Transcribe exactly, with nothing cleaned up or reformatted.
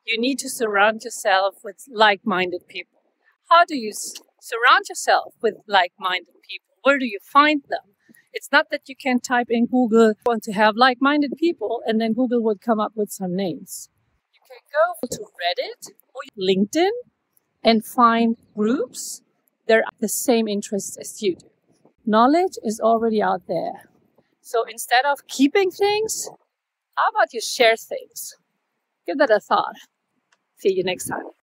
You need to surround yourself with like-minded people. How do you s- surround yourself with like-minded people? Where do you find them? It's not that you can type in Google, want to have like-minded people, and then Google would come up with some names. You can go to Reddit or LinkedIn and find groups that are the same interests as you do. Knowledge is already out there. So instead of keeping things, how about you share things? Give that a thought. See you next time.